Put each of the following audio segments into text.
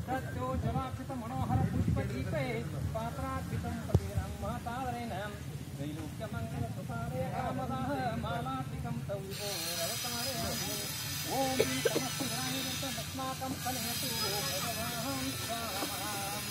सत्यो जवाक्षित मनोहर पुष्पदीपे पात्रार्पितं कबीरं महतादरेण त्रैलोक्यमङ्गल सुपारे कामदाः मालाटिकं तौ विभो रवतारे ओम समस्तग्राहिरन्तमस्माकं कलयतु भगवान् स्वाहा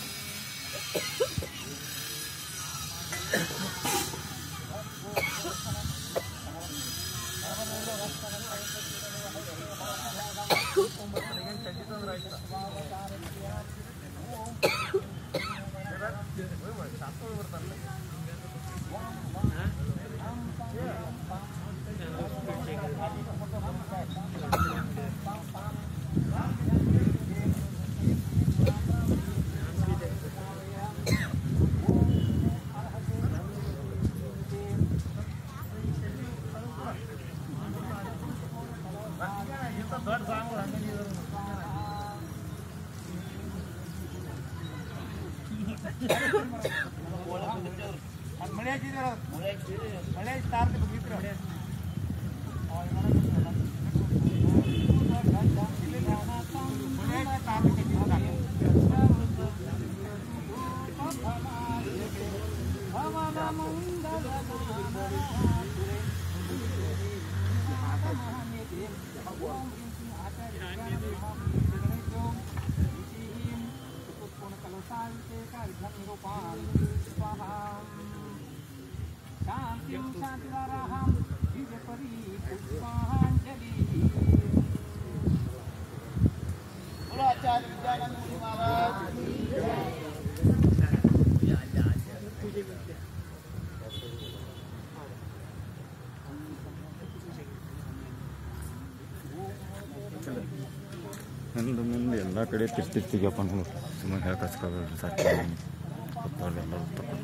ಮುಂದೆ ಎಲ್ಲ ಕಡೆ ತಿರ್ತಿರ್ತೀವಪ್ಪ ನಾವು ಸುಮ್ಮನೆ ಹೇಳಕ್ಕಾಗಲ್ಲ ಸಾಕು ಗೊತ್ತಾಗಲ್ಲ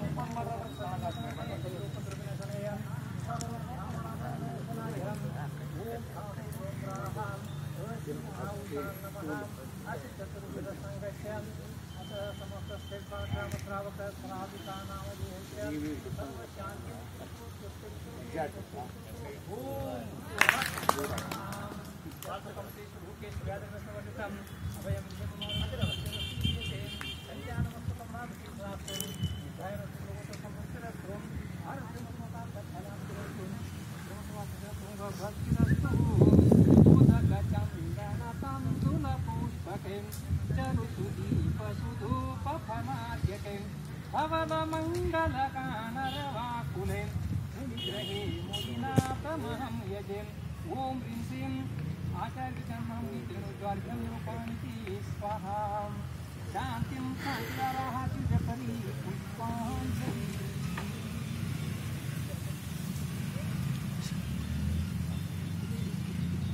ओम ह्रीं आचार्यजन्मं स्वाहा शांतिं शांतिराहाति जपरि पुष्पाञ्जलि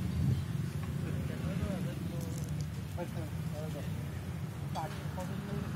Thank you.